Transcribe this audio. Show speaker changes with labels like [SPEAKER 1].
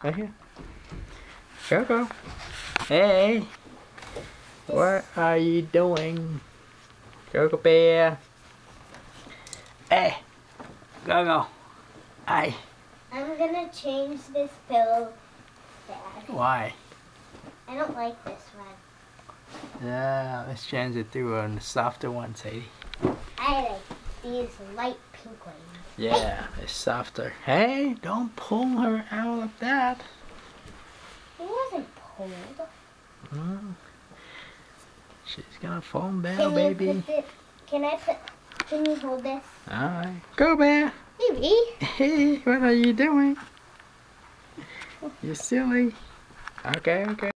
[SPEAKER 1] Right here. Coco. Hey. What are you doing? Coco Bear. Hey. Coco. Hi.
[SPEAKER 2] I'm gonna change this pillow, Dad.
[SPEAKER 1] Why?
[SPEAKER 2] I don't like this one.
[SPEAKER 1] Yeah, let's change it to a softer one, Sadie.
[SPEAKER 2] I like these light pink ones.
[SPEAKER 1] Yeah, it's softer. Hey, don't pull her out of that.
[SPEAKER 2] It wasn't pulled.
[SPEAKER 1] Mm. She's gonna foam down, baby.
[SPEAKER 2] Can you hold this?
[SPEAKER 1] Alright. Go, Bear.
[SPEAKER 2] Baby.
[SPEAKER 1] Hey, what are you doing? You silly. Okay, okay.